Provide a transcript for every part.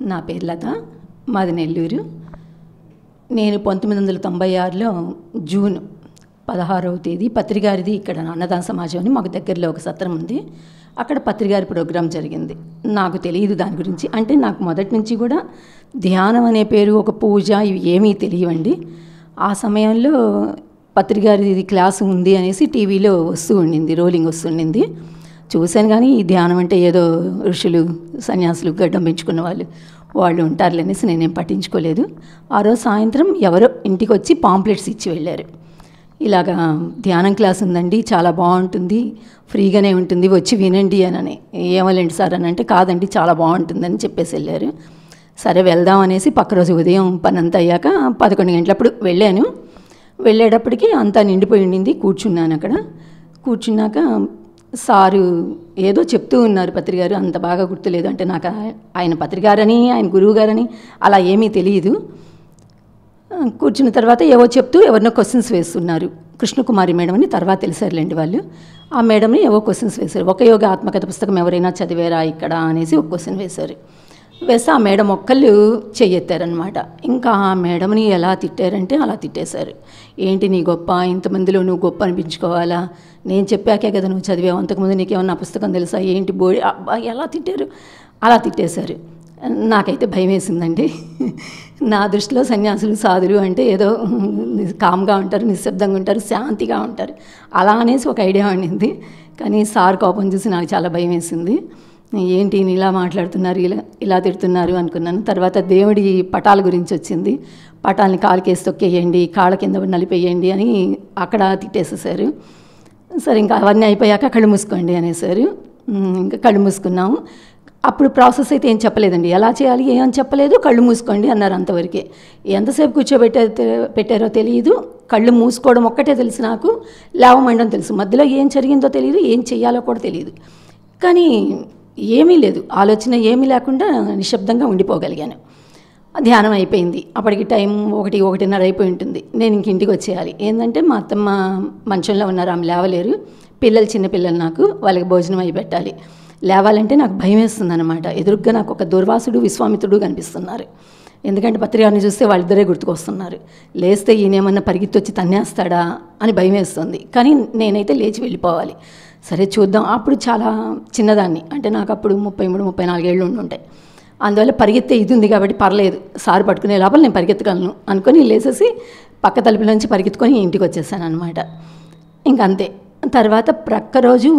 నా పేరు లత, మాది నెల్లూరు. నేను 1996లో జూన్ 16వ తేదీ పత్రిగారిది ఇక్కడ అన్నదాన సమాజం అని మాకు దగ్గరలో ఒక సత్రం ఉంది, అక్కడ పత్రిగారి ప్రోగ్రాం జరిగింది. నాకు తెలియదు దాని గురించి, అంటే నాకు మొదటి నుంచి కూడా ధ్యానం అనే పేరు, ఒక పూజ, ఇవి ఏమీ తెలియవండి. ఆ సమయంలో పత్రిగారిది క్లాసు ఉంది అనేసి టీవీలో వస్తూ ఉండింది, రోలింగ్ వస్తుండింది. చూశాను కానీ ఈ ధ్యానం అంటే ఏదో ఋషులు, సన్యాసులు, గడ్డం పెంచుకున్న వాళ్ళు ఉంటారులే అనేసి నేనేం పట్టించుకోలేదు. ఆ రోజు సాయంత్రం ఎవరో ఇంటికి వచ్చి పాంప్లెట్స్ ఇచ్చి వెళ్ళారు. ఇలాగా ధ్యానం క్లాస్ ఉందండి, చాలా బాగుంటుంది, ఫ్రీగానే ఉంటుంది, వచ్చి వినండి అని. ఏమలేండి సార్ అని అంటే, కాదండి చాలా బాగుంటుందని చెప్పేసి వెళ్ళారు. సరే వెళ్దాం అనేసి పక్క రోజు ఉదయం పని అంతా అయ్యాక 11 గంటలప్పుడు వెళ్ళాను. వెళ్ళేటప్పటికి అంతా నిండిపోయి ఉండింది. కూర్చున్నాను. అక్కడ కూర్చున్నాక సారు ఏదో చెప్తూ ఉన్నారు పత్రిగారు, అంత బాగా గుర్తులేదు. అంటే నాకు ఆయన పత్రికారని, ఆయన గురువు గారని అలా ఏమీ తెలియదు. కూర్చున్న తర్వాత ఏవో చెప్తూ ఎవరినో క్వశ్చన్స్ వేస్తున్నారు. కృష్ణకుమారి మేడం అని తర్వాత తెలిసారులేండి వాళ్ళు. ఆ మేడంని ఏవో క్వశ్చన్స్ వేశారు. ఒక యోగ ఆత్మకథ పుస్తకం ఎవరైనా చదివారా ఇక్కడ అనేసి ఒక క్వశ్చన్ వేశారు. వేస్తే ఆ మేడం ఒక్కళ్ళు చెయ్యెత్తారనమాట. ఇంకా ఆ మేడంని ఎలా తిట్టారంటే అలా తిట్టేశారు. ఏంటి నీ గొప్ప, ఇంతమందిలో నువ్వు గొప్ప అనిపించుకోవాలా, నేను చెప్పాకే కదా నువ్వు చదివావు, అంతకుముందు నీకేమన్నా పుస్తకం తెలుసా, ఏంటి బోడి, ఎలా తిట్టారు, అలా తిట్టేశారు. నాకైతే భయం వేసిందండి. నా దృష్టిలో సన్యాసులు, సాధులు అంటే ఏదో కామ్గా ఉంటారు, నిశ్శబ్దంగా ఉంటారు, శాంతిగా ఉంటారు, అలా అనేసి ఒక ఐడియా ఉండింది. కానీ సార్ కోపం చూసి నాకు చాలా భయం వేసింది. ఏంటి ఇలా మాట్లాడుతున్నారు, ఇలా తిడుతున్నారు అనుకున్నాను. తర్వాత దేవుడి పటాల గురించి వచ్చింది. పటాలని కాలుకేసి తొక్కేయండి, కాళ్ళ కింద నలిపేయండి అని అక్కడ తిట్టేసేసారు. సరే ఇంకా అవన్నీ అయిపోయాక కళ్ళు మూసుకోండి అనేసారు. ఇంకా కళ్ళు మూసుకున్నాము. అప్పుడు ప్రాసెస్ అయితే ఏం చెప్పలేదండి, ఎలా చేయాలి ఏం చెప్పలేదు, కళ్ళు మూసుకోండి అన్నారు అంతవరకే. ఎంతసేపు పెట్టారో తెలియదు. కళ్ళు మూసుకోవడం ఒక్కటే తెలుసు నాకు, లేవమండం తెలుసు, మధ్యలో ఏం జరిగిందో తెలియదు, ఏం చెయ్యాలో కూడా తెలియదు. కానీ ఏమీ లేదు, ఆలోచన ఏమీ లేకుండా నిశ్శబ్దంగా ఉండిపోగలిగాను. ధ్యానం అయిపోయింది. అప్పటికి టైం 1-1:30 అయిపోయి ఉంటుంది. నేను ఇంక ఇంటికి వచ్చేయాలి. ఏంటంటే మా అత్తమ్మ మంచంలో ఉన్నారు, ఆమె లేవలేరు. పిల్లలు చిన్నపిల్లలు, నాకు వాళ్ళకి భోజనం అయి పెట్టాలి. లేవాలంటే నాకు భయం వేస్తుంది అనమాట. ఎదురుగ్గా నాకు ఒక దుర్వాసుడు, విశ్వామిత్రుడు కనిపిస్తున్నారు. ఎందుకంటే పత్రికాన్ని చూస్తే వాళ్ళిద్దరే గుర్తుకొస్తున్నారు. లేస్తే ఈయనేమన్నా పరిగెత్తి వచ్చి తన్నేస్తాడా అని భయం వేస్తుంది. కానీ నేనైతే లేచి వెళ్ళిపోవాలి. సరే చూద్దాం. అప్పుడు చాలా చిన్నదాన్ని, అంటే నాకు అప్పుడు 33-34 ఏళ్ళు ఉండుంటాయి. అందువల్ల పరిగెత్తే ఇది ఉంది కాబట్టి పర్లేదు, సారు పట్టుకునే లోపల నేను పరిగెత్తగలను అనుకొని లేసేసి పక్క తలుపుల నుంచి పరిగెత్తుకొని ఇంటికి వచ్చేసాను అనమాట. ఇంకంతే. తర్వాత ప్రక్క రోజు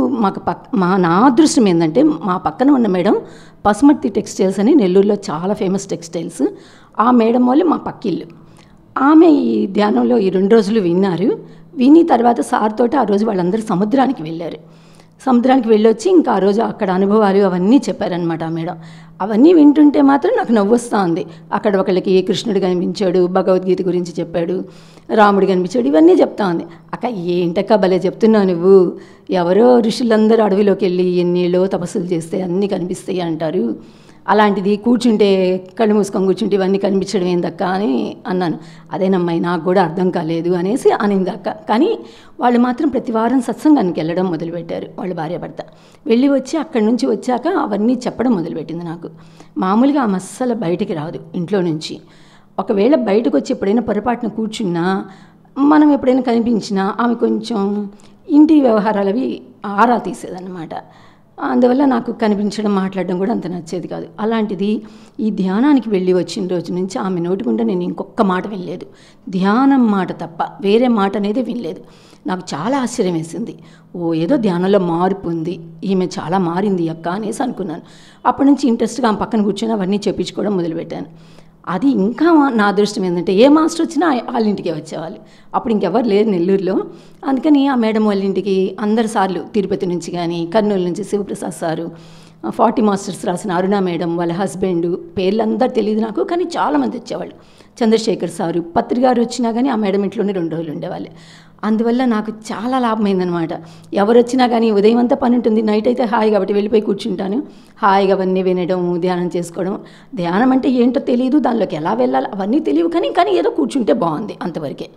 నా అదృష్టం ఏంటంటే, మా పక్కన ఉన్న మేడం పసుమర్తి టెక్స్టైల్స్ అని నెల్లూరులో చాలా ఫేమస్ టెక్స్టైల్స్, ఆ మేడం వాళ్ళు మా పక్కిల్లు. ఆమె ఈ ధ్యానంలో ఈ 2 రోజులు విన్నారు. విని తర్వాత సార్ తోటి ఆ రోజు వాళ్ళందరూ సముద్రానికి వెళ్ళారు. సముద్రానికి వెళ్ళొచ్చి ఇంకా ఆ రోజు అక్కడ అనుభవాలు అవన్నీ చెప్పారనమాట ఆ మేడం. అవన్నీ వింటుంటే మాత్రం నాకు నవ్వు వస్తూ ఉంది. అక్కడ ఒకళ్ళకి కృష్ణుడు కనిపించాడు, భగవద్గీత గురించి చెప్పాడు, రాముడు కనిపించాడు, ఇవన్నీ చెప్తా ఉంది. అక్క ఏంటక్క భలే చెప్తున్నావు నువ్వు, ఎవరో ఋషులందరూ అడవిలోకి వెళ్ళి ఎన్నేళ్ళో తపస్సులు చేస్తే అన్నీ కనిపిస్తాయి అంటారు, అలాంటిది కూర్చుంటే కళ్ళు మూసుకొని కూర్చుంటే ఇవన్నీ కనిపించడం ఏందక్క అని అన్నాను. అదేనమ్మాయి నాకు కూడా అర్థం కాలేదు అనేసి అనింది అక్క. కానీ వాళ్ళు మాత్రం ప్రతి వారం సత్సంగానికి వెళ్ళడం మొదలుపెట్టారు, వాళ్ళు భార్యాభర్త. వెళ్ళి వచ్చి అక్కడి నుంచి వచ్చాక అవన్నీ చెప్పడం మొదలుపెట్టింది నాకు. మామూలుగా ఆమె అస్సలు బయటికి రాదు ఇంట్లో నుంచి. ఒకవేళ బయటకు వచ్చి ఎప్పుడైనా పొరపాటున కూర్చున్నా, మనం ఎప్పుడైనా కనిపించినా ఆమె కొంచెం ఇంటి వ్యవహారాలు అవి ఆరా తీసేదన్నమాట. అందువల్ల నాకు కనిపించడం, మాట్లాడడం కూడా అంత నచ్చేది కాదు. అలాంటిది ఈ ధ్యానానికి వెళ్ళి వచ్చిన రోజు నుంచి ఆమె నోటికుండా నేను ఇంకొక మాట వినలేదు, ధ్యానం మాట తప్ప వేరే మాట అనేది వినలేదు. నాకు చాలా ఆశ్చర్యం వేసింది. ఏదో ధ్యానంలో మార్పు ఉంది, ఈమె చాలా మారింది అక్క అనేసి అనుకున్నాను. అప్పటి నుంచి ఇంట్రెస్ట్గా ఆమె పక్కన కూర్చొని అవన్నీ చెప్పించుకోవడం మొదలుపెట్టాను. అది ఇంకా నా అదృష్టం ఏంటంటే, ఏ మాస్టర్ వచ్చినా వాళ్ళ ఇంటికే వచ్చేవాళ్ళు. అప్పుడు ఇంకెవరు లేరు నెల్లూరులో. అందుకని ఆ మేడం వాళ్ళ ఇంటికి అందరు సార్లు, తిరుపతి నుంచి కానీ కర్నూలు నుంచి శివప్రసాద్ సారు, 40 మాస్టర్స్ రాసిన అరుణ మేడం, వాళ్ళ హస్బెండ్, పేర్లందరూ తెలియదు నాకు, కానీ చాలామంది వచ్చేవాళ్ళు. చంద్రశేఖర్ సారు, పత్రికారు వచ్చినా కానీ ఆ మేడం ఇంట్లోనే 2 రోజులు ఉండేవాళ్ళు. అందువల్ల నాకు చాలా లాభమైందనమాట. ఎవరు వచ్చినా కానీ ఉదయం అంతా పని ఉంటుంది, నైట్ అయితే హాయి కాబట్టి వెళ్ళిపోయి కూర్చుంటాను. హాయిగా అవన్నీ వినడం, ధ్యానం చేసుకోవడం. ధ్యానం అంటే ఏంటో తెలియదు, దానిలోకి ఎలా వెళ్ళాలి అవన్నీ తెలియవు, కానీ ఏదో కూర్చుంటే బాగుంది అంతవరకే.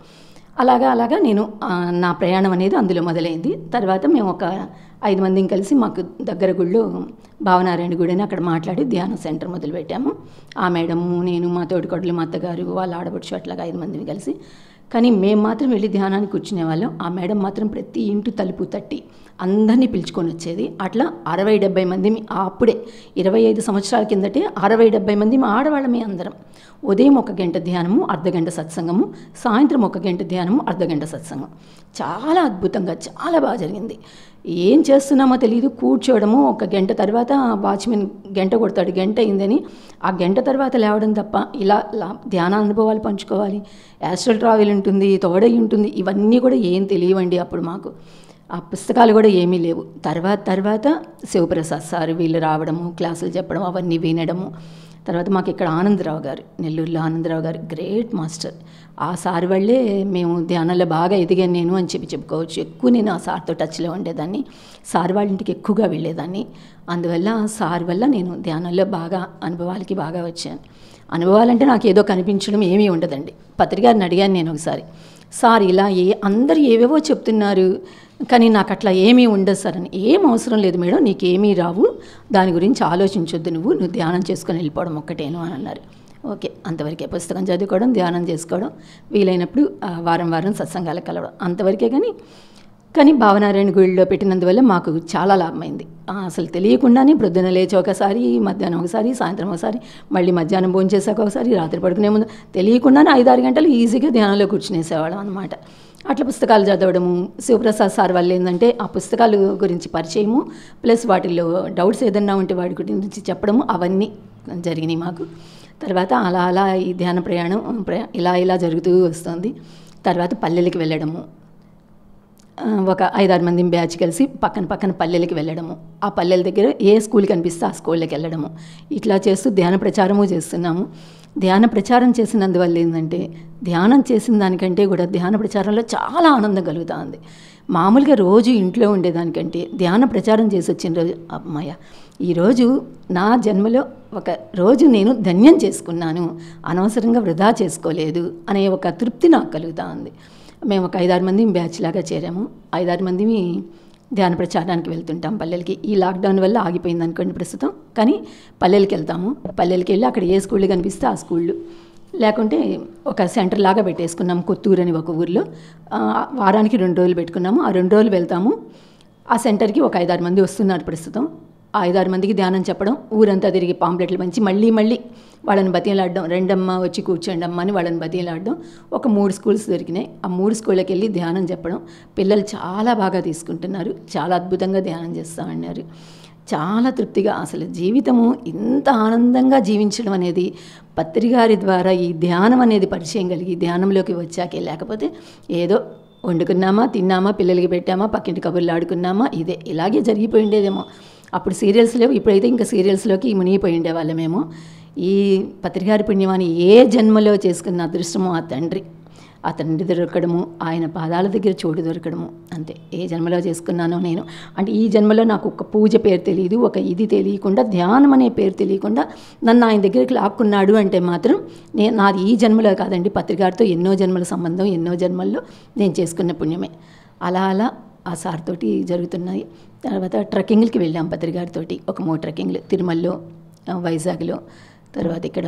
అలాగా నేను నా ప్రయాణం అనేది అందులో మొదలైంది. తర్వాత మేము ఒక 5 మందిని కలిసి మాకు దగ్గర గుళ్ళో భావనారాయణ గుడి అని అక్కడ మాట్లాడి ధ్యానం సెంటర్ మొదలుపెట్టాము. ఆ మేడము, నేను, మా తోటికోడలు, మా అత్తగారు, వాళ్ళ ఆడబడుచు, అట్లాగా 5 మందిని కలిసి. కానీ మేము మాత్రం వెళ్ళి ధ్యానానికి కూర్చునే వాళ్ళం. ఆ మేడం మాత్రం ప్రతి ఇంటి తలుపు తట్టి అందరినీ పిలుచుకొని వచ్చేది. అట్లా 60-70 మంది అప్పుడే 25 సంవత్సరాల కిందటే 60-70 మంది ఆడవాళ్ళమే అందరం. ఉదయం 1 గంట ధ్యానము, అర్ధగంట సత్సంగము, సాయంత్రం 1 గంట ధ్యానము, అర్ధగంట సత్సంగం. చాలా అద్భుతంగా, చాలా బాగా జరిగింది. ఏం చేస్తున్నామో తెలియదు, కూర్చోవడము. 1 గంట తర్వాత వాచ్మెన్ గంట కొడతాడు, గంట అయిందని. ఆ గంట తర్వాత లేవడం తప్ప ఇలా ధ్యాన అనుభవాలు పంచుకోవాలి, యాస్ట్రల్ ట్రావెల్ ఉంటుంది, తోడై ఉంటుంది, ఇవన్నీ కూడా ఏం తెలియవండి అప్పుడు మాకు. ఆ పుస్తకాలు కూడా ఏమీ లేవు. తర్వాత శివప్రసాద్ సార్ వీళ్ళు రావడము, క్లాసులు చెప్పడం, అవన్నీ వినడము. తర్వాత మాకు ఇక్కడ ఆనందరావు గారు, నెల్లూరులో ఆనందరావు గారు గ్రేట్ మాస్టర్. ఆ సార్ వల్లే మేము ధ్యానంలో బాగా ఎదిగాను నేను అని చెప్పుకోవచ్చు. ఎక్కువ నేను ఆ సార్తో టచ్లో ఉండేదాన్ని, సార్ వాళ్ళ ఇంటికి ఎక్కువగా వెళ్ళేదాన్ని. అందువల్ల సార్ వల్ల నేను ధ్యానంలో బాగా అనుభవాలకి బాగా వచ్చాను. అనుభవాలంటే నాకు ఏదో కనిపించడం ఏమీ ఉండదండి. పత్రికారిని అడిగాను నేను ఒకసారి, సార్ ఇలా అందరు ఏవేవో చెప్తున్నారు కానీ నాకు అట్లా ఏమీ ఉండదు సార్ అని. ఏం అవసరం లేదు మేడం, నీకేమీ రావు, దాని గురించి ఆలోచించొద్దు, నువ్వు ధ్యానం చేసుకొని వెళ్ళిపోవడం ఒక్కటేను అని అన్నారు. ఓకే, అంతవరకే. పుస్తకం చదువుకోవడం, ధ్యానం చేసుకోవడం, వీలైనప్పుడు వారం సత్సంగాలకు కలవడం, అంతవరకే. కానీ భావనారాయణ గుడిలో పెట్టినందువల్ల మాకు చాలా లాభమైంది. అసలు తెలియకుండానే ప్రొద్దున లేచి ఒకసారి, మధ్యాహ్నం ఒకసారి, సాయంత్రం ఒకసారి, మళ్ళీ మధ్యాహ్నం భోజనం చేశాక ఒకసారి, రాత్రి పడుకునే ముందు తెలియకుండానే 5-6 గంటలు ఈజీగా ధ్యానంలో కూర్చునేసేవాళ్ళం అనమాట. అట్లా పుస్తకాలు చదవడము. శివప్రసాద్ సార్ వల్ల ఏంటంటే ఆ పుస్తకాల గురించి పరిచయము, ప్లస్ వాటిల్లో డౌట్స్ ఏదన్నా ఉంటే వాటి గురించి చెప్పడము, అవన్నీ జరిగినాయి మాకు. తర్వాత అలా ఈ ధ్యాన ప్రయాణం ఇలా జరుగుతూ వస్తుంది. తర్వాత పల్లెలకి వెళ్ళడము, ఒక 5-6 మంది బ్యాచ్ కలిసి పక్కన పల్లెలకి వెళ్ళడము, ఆ పల్లెల దగ్గర ఏ స్కూల్ కనిపిస్తే ఆ స్కూళ్ళకి వెళ్ళడము, ఇట్లా చేస్తూ ధ్యాన ప్రచారము చేస్తున్నాము. ధ్యాన ప్రచారం చేసినందువల్ల ఏంటంటే ధ్యానం చేసిన దానికంటే కూడా ధ్యాన ప్రచారంలో చాలా ఆనందం కలుగుతూ ఉంది. మామూలుగా రోజు ఇంట్లో ఉండేదానికంటే ధ్యాన ప్రచారం చేసి వచ్చిన రోజు, అమ్మాయ ఈరోజు నా జన్మలో ఒక రోజు నేను ధన్యం చేసుకున్నాను, అనవసరంగా వృధా చేసుకోలేదు అనే ఒక తృప్తి నాకు కలుగుతూ ఉంది. మేము ఒక 5-6 మంది బ్యాచ్ లాగా చేరాము. 5-6 మంది ధ్యాన ప్రచారానికి వెళ్తుంటాం పల్లెలకి. ఈ లాక్డౌన్ వల్ల ఆగిపోయింది అనుకోండి ప్రస్తుతం, కానీ పల్లెలకి వెళ్తాము. పల్లెలకి వెళ్ళి అక్కడ ఏ స్కూళ్ళు కనిపిస్తే ఆ స్కూళ్ళు, లేకుంటే ఒక సెంటర్ లాగా పెట్టేసుకున్నాము. కొత్తూరు అని ఒక ఊరిలో వారానికి 2 రోజులు పెట్టుకున్నాము. ఆ 2 రోజులు వెళ్తాము. ఆ సెంటర్కి ఒక 5-6 మంది వస్తున్నారు ప్రస్తుతం. ఆ 5-6 మందికి ధ్యానం చెప్పడం, ఊరంతా తిరిగి పాంప్లెట్లు పంచి మళ్ళీ వాళ్ళని బతిలాడడం, రెండమ్మ వచ్చి కూర్చోండి అమ్మ అని వాళ్ళని బతిలాడడం. ఒక 3 స్కూల్స్ దొరికినాయి. ఆ 3 స్కూళ్ళకి వెళ్ళి ధ్యానం చెప్పడం. పిల్లలు చాలా బాగా తీసుకుంటున్నారు, చాలా అద్భుతంగా ధ్యానం చేస్తామన్నారు. చాలా తృప్తిగా, అసలు జీవితము ఇంత ఆనందంగా జీవించడం అనేది పత్రిగారి ద్వారా ఈ ధ్యానం అనేది పరిచయం కలిగి ధ్యానంలోకి వచ్చాకే, లేకపోతే ఏదో వండుకున్నామా, తిన్నామా, పిల్లలకి పెట్టామా, పక్కింటి కబుర్లు ఆడుకున్నామా, ఇలాగే జరిగిపోయి ఉండేదేమో. అప్పుడు సీరియల్స్ లేవు, ఇప్పుడైతే ఇంకా సీరియల్స్లోకి మునిగిపోయి ఉండేవాళ్ళమేమో. ఈ పత్రికారి పుణ్యమాని ఏ జన్మలో చేసుకున్న అదృష్టమో ఆ తండ్రి దొరకడము, ఆయన పాదాల దగ్గర చోటు దొరకడము, అంతే. ఏ జన్మలో చేసుకున్నానో నేను, అంటే ఈ జన్మలో నాకు ఒక పూజ పేరు తెలియదు, ఒక ఇది తెలియకుండా, ధ్యానం అనే పేరు తెలియకుండా నన్ను ఆయన దగ్గరికి లాక్కున్నాడు అంటే మాత్రం నాది ఈ జన్మలో కాదండి, పత్రికారితో ఎన్నో జన్మల సంబంధం, ఎన్నో జన్మల్లో నేను చేసుకున్న పుణ్యమే. అలా ఆ సార్ తోటి జరుగుతున్నాయి. తర్వాత ట్రెక్కింగ్లకి వెళ్ళాం పత్రికారితోటి, ఒక 3 ట్రెక్కింగ్లు, తిరుమలలో, వైజాగ్లో, తర్వాత ఇక్కడ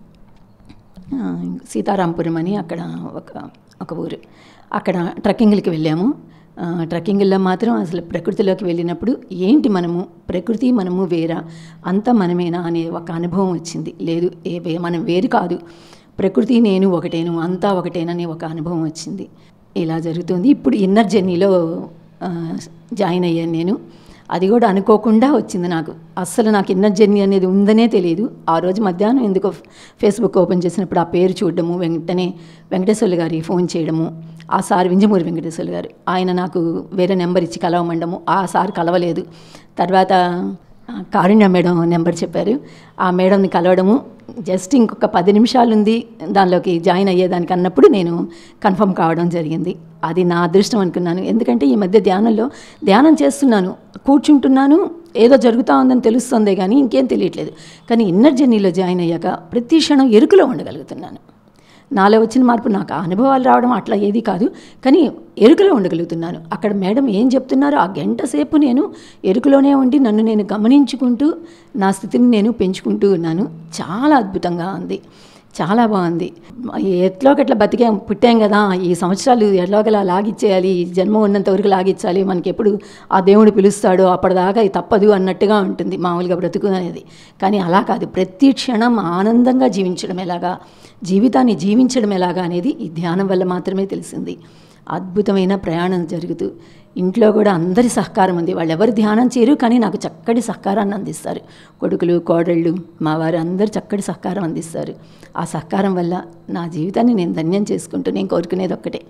సీతారాంపురం అని అక్కడ ఒక ఊరు, అక్కడ ట్రెక్కింగ్లకి వెళ్ళాము. ట్రెక్కింగ్లో మాత్రం అసలు ప్రకృతిలోకి వెళ్ళినప్పుడు ఏంటి మనము వేరా, అంతా మనమేనా అనే ఒక అనుభవం వచ్చింది. లేదు, మనం వేరు కాదు, ప్రకృతి నేను ఒకటేను, అంతా ఒకటేననే ఒక అనుభవం వచ్చింది. ఇలా జరుగుతుంది. ఇప్పుడు ఇన్నర్ జర్నీలో జాయిన్ అయ్యాను నేను. అది కూడా అనుకోకుండా వచ్చింది నాకు. అస్సలు నాకు ఇన్నర్ జర్నీ అనేది ఉందనే తెలియదు. ఆ రోజు మధ్యాహ్నం ఎందుకో ఫేస్బుక్ ఓపెన్ చేసినప్పుడు ఆ పేరు చూడడము, వెంటనే వెంకటేశ్వర్లు గారికి ఫోన్ చేయడము. ఆ సార్ వింజమూరి వెంకటేశ్వర్లు గారు, ఆయన నాకు వేరే నెంబర్ ఇచ్చి కలవమండము. ఆ సార్ కలవలేదు. తర్వాత కారుణ్య మేడం నెంబర్ చెప్పారు. ఆ మేడంని కలవడము, జస్ట్ ఇంకొక 10 నిమిషాలు ఉంది దానిలోకి జాయిన్ అయ్యేదానికి అన్నప్పుడు నేను కన్ఫర్మ్ కావడం జరిగింది. అది నా అదృష్టం అనుకున్నాను. ఎందుకంటే ఈ మధ్య ధ్యానం చేస్తున్నాను, కూర్చుంటున్నాను, ఏదో జరుగుతూ ఉందని తెలుస్తుందే కానీ ఇంకేం తెలియట్లేదు. కానీ ఇన్నర్ జర్నీలో జాయిన్ అయ్యాక ప్రతి క్షణం ఎరుకలో ఉండగలుగుతున్నాను. నాలో వచ్చిన మార్పు నాకు ఆ అనుభవాలు రావడం అట్లా ఏది కాదు, కానీ ఎరుకలో ఉండగలుగుతున్నాను. అక్కడ మేడం ఏం చెప్తున్నారో ఆ గంట సేపు నేను ఎరుకలోనే ఉండి నన్ను నేను గమనించుకుంటూ నా స్థితిని నేను పెంచుకుంటూ ఉన్నాను. చాలా అద్భుతంగా ఉంది, చాలా బాగుంది. ఎట్లోకట్లా పుట్టాం కదా, ఈ సంవత్సరాలు ఎట్లాగలా లాగిచ్చేయాలి, ఈ జన్మ ఉన్నంత వరకు లాగిచ్చాలి, మనకి ఎప్పుడు ఆ దేవుడు పిలుస్తాడో అప్పటిదాకా ఇది తప్పదు అన్నట్టుగా ఉంటుంది మామూలుగా బ్రతుకు అనేది. కానీ అలా కాదు, ప్రతి క్షణం ఆనందంగా జీవించడం ఎలాగా, జీవితాన్ని జీవించడం ఎలాగా అనేది ఈ ధ్యానం వల్ల మాత్రమే తెలిసింది. అద్భుతమైన ప్రయాణం జరుగుతూ ఇంట్లో కూడా అందరి సహకారం ఉంది. వాళ్ళు ఎవరు ధ్యానం చేయరు, కానీ నాకు చక్కటి సహకారాన్ని అందిస్తారు. కొడుకులు, కోడళ్ళు, మా వారు అందరూ చక్కటి సహకారం అందిస్తారు. ఆ సహకారం వల్ల నా జీవితాన్ని నేను ధన్యం చేసుకుంటూ నేను కోరుకునేది ఒక్కటే,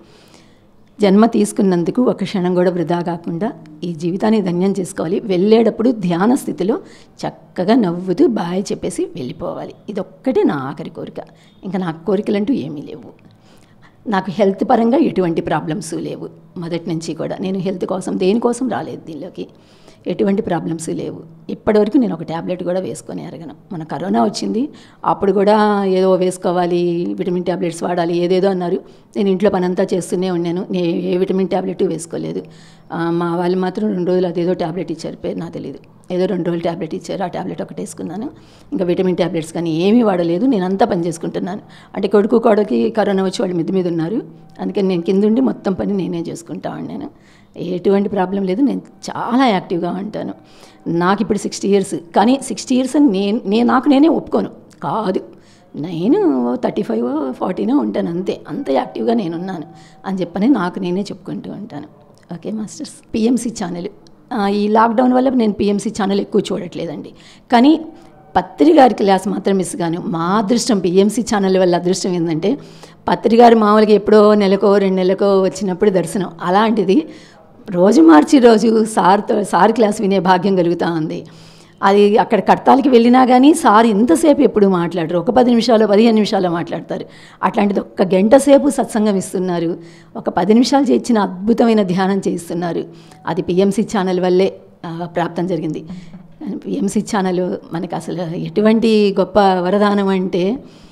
జన్మ తీసుకున్నందుకు ఒక క్షణం కూడా వృధా కాకుండా ఈ జీవితాన్ని ధన్యం చేసుకోవాలి. వెళ్ళేటప్పుడు ధ్యాన స్థితిలో చక్కగా నవ్వుతూ బాయ్ చెప్పేసి వెళ్ళిపోవాలి. ఇదొక్కటే నా ఆఖరి కోరిక. ఇంకా నాకు కోరికలంటూ ఏమీ లేవు. నాకు హెల్త్ పరంగా ఎటువంటి ప్రాబ్లమ్స్ లేవు. మొదటి నుంచి కూడా నేను హెల్త్ కోసం దేనికోసం రాలేదు దీనిలోకి. ఎటువంటి ప్రాబ్లమ్స్ లేవు. ఇప్పటివరకు నేను ఒక ట్యాబ్లెట్ కూడా వేసుకొని ఎరగను. మన కరోనా వచ్చింది, అప్పుడు కూడా ఏదో వేసుకోవాలి, విటమిన్ ట్యాబ్లెట్స్ వాడాలి, ఏదేదో అన్నారు. నేను ఇంట్లో పనంతా చేస్తూనే ఉన్నాను. నేను ఏ విటమిన్ ట్యాబ్లెట్ వేసుకోలేదు. మా వాళ్ళు మాత్రం 2 రోజులు అదేదో ట్యాబ్లెట్ ఇచ్చారు, పేరు నాకు తెలియదు, ఏదో 2 రోజులు ట్యాబ్లెట్ ఇచ్చారు. ఆ ట్యాబ్లెట్ ఒకటి వేసుకున్నాను. ఇంకా విటమిన్ ట్యాబ్లెట్స్ కానీ ఏమీ వాడలేదు. నేను అంతా పని చేసుకుంటున్నాను. అంటే కొడుకు కోడకి కరోనా వచ్చి వాళ్ళు మిద్ది మీద ఉన్నారు, అందుకని నేను కింద ఉండి మొత్తం పని నేనే చేసుకుంటా ఉన్నాను. ఎటువంటి ప్రాబ్లం లేదు. నేను చాలా యాక్టివ్గా ఉంటాను. నాకు ఇప్పుడు 60 years, కానీ 60 years అని నాకు నేనే ఒప్పుకోను కాదు. నేను 35, 40 ఉంటాను, అంతే. అంత యాక్టివ్గా నేనున్నాను అని చెప్పని నాకు నేనే చెప్పుకుంటూ ఉంటాను. Okay masters. పిఎంసి ఛానల్ ఈ లాక్డౌన్ వల్ల నేను పిఎంసి ఛానల్ ఎక్కువ చూడట్లేదండి, కానీ పత్రి గారి క్లాస్ మాత్రం మిస్ గాను. మా అదృష్టం పిఎంసి ఛానల్ వల్ల అదృష్టం ఏంటంటే, పత్రి గారు మామూలుగా ఎప్పుడో నెలకో 2 నెలలకో వచ్చినప్పుడు దర్శనం, అలాంటిది రోజు మార్చి రోజు సార్ క్లాస్ వినే భాగ్యం కలుగుతూ ఉంది. అది అక్కడ కడతాలకి వెళ్ళినా కానీ సార్ ఇంతసేపు ఎప్పుడు మాట్లాడరు, ఒక 10 నిమిషాలు 15 నిమిషాలు మాట్లాడతారు. అట్లాంటిది 1 గంట సేపు సత్సంగం ఇస్తున్నారు, ఒక 10 నిమిషాలు చేసిన అద్భుతమైన ధ్యానం చేయిస్తున్నారు. అది పిఎంసి ఛానల్ వల్లే ప్రాప్తం జరిగింది. పిఎంసి ఛానల్ మనకు అసలు ఎటువంటి గొప్ప వరదానం అంటే,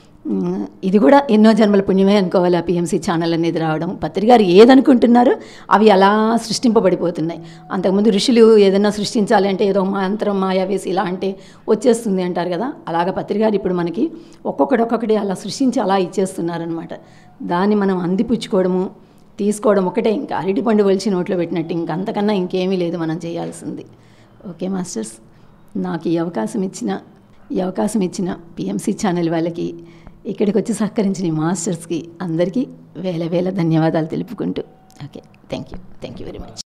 ఇది కూడా ఎన్నో జన్మల పుణ్యమే అనుకోవాలి. ఆ పిఎంసి ఛానల్ అనేది రావడం, పత్రికారు ఏదనుకుంటున్నారో అవి అలా సృష్టింపబడిపోతున్నాయి. అంతకుముందు ఋషులు ఏదైనా సృష్టించాలి అంటే ఏదో మంత్రం మాయా వేసి ఇలా అంటే వచ్చేస్తుంది అంటారు కదా, అలాగ పత్రికారు ఇప్పుడు మనకి ఒక్కొక్కటి అలా సృష్టించి అలా ఇచ్చేస్తున్నారనమాట. దాన్ని మనం అందిపుచ్చుకోవడము, తీసుకోవడం ఒకటే. ఇంకా అరటిపండు ఒలిచి నోట్లో పెట్టినట్టు, ఇంకా అంతకన్నా ఇంకేమీ లేదు మనం చేయాల్సింది. ఓకే మాస్టర్స్, నాకు ఈ అవకాశం ఇచ్చిన పిఎంసి ఛానల్ వాళ్ళకి, ఇక్కడికి వచ్చి సహకరించిన మాస్టర్స్కి అందరికీ వేల ధన్యవాదాలు తెలుపుకుంటూ, okay, thank you very much.